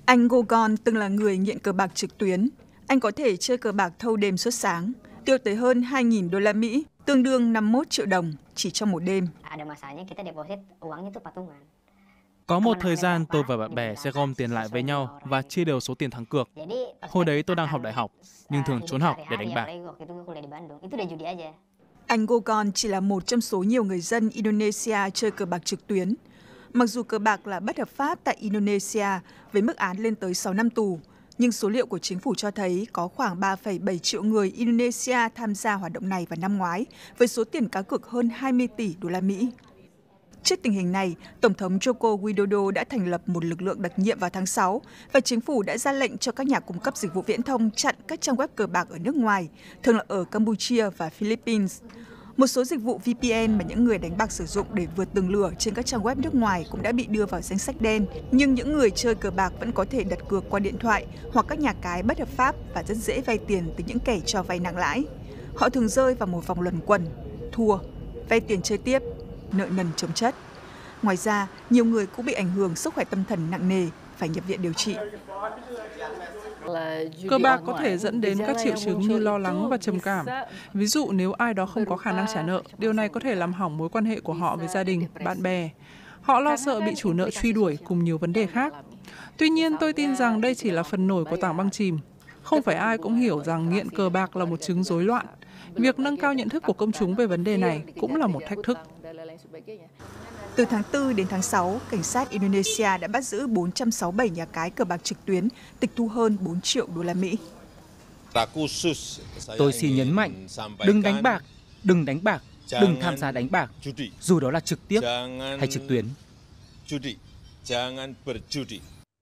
Anh Gogon từng là người nghiện cờ bạc trực tuyến. Anh có thể chơi cờ bạc thâu đêm suốt sáng, tiêu tới hơn 2.000 đô la Mỹ, tương đương 51 triệu đồng chỉ trong một đêm. Có một thời gian tôi và bạn bè sẽ gom tiền lại với nhau và chia đều số tiền thắng cược. Hồi đấy tôi đang học đại học, nhưng thường trốn học để đánh bạc. Anh Gogon chỉ là một trong số nhiều người dân Indonesia chơi cờ bạc trực tuyến. Mặc dù cờ bạc là bất hợp pháp tại Indonesia với mức án lên tới 6 năm tù, nhưng số liệu của chính phủ cho thấy có khoảng 3,7 triệu người Indonesia tham gia hoạt động này vào năm ngoái, với số tiền cá cược hơn 20 tỷ đô la Mỹ. Trước tình hình này, Tổng thống Joko Widodo đã thành lập một lực lượng đặc nhiệm vào tháng 6 và chính phủ đã ra lệnh cho các nhà cung cấp dịch vụ viễn thông chặn các trang web cờ bạc ở nước ngoài, thường là ở Campuchia và Philippines. Một số dịch vụ VPN mà những người đánh bạc sử dụng để vượt tường lửa trên các trang web nước ngoài cũng đã bị đưa vào danh sách đen, nhưng những người chơi cờ bạc vẫn có thể đặt cược qua điện thoại hoặc các nhà cái bất hợp pháp và rất dễ vay tiền từ những kẻ cho vay nặng lãi. Họ thường rơi vào một vòng luẩn quẩn, thua, vay tiền chơi tiếp, nợ nần chồng chất. Ngoài ra, nhiều người cũng bị ảnh hưởng sức khỏe tâm thần nặng nề, phải nhập viện điều trị. Cờ bạc có thể dẫn đến các triệu chứng như lo lắng và trầm cảm. Ví dụ nếu ai đó không có khả năng trả nợ, điều này có thể làm hỏng mối quan hệ của họ với gia đình, bạn bè. Họ lo sợ bị chủ nợ truy đuổi cùng nhiều vấn đề khác. Tuy nhiên, tôi tin rằng đây chỉ là phần nổi của tảng băng chìm. Không phải ai cũng hiểu rằng nghiện cờ bạc là một chứng rối loạn. Việc nâng cao nhận thức của công chúng về vấn đề này cũng là một thách thức. Từ tháng 4 đến tháng 6, cảnh sát Indonesia đã bắt giữ 467 nhà cái cờ bạc trực tuyến, tịch thu hơn 4 triệu đô la Mỹ. Tôi xin nhấn mạnh, đừng đánh bạc, đừng tham gia đánh bạc, dù đó là trực tiếp hay trực tuyến.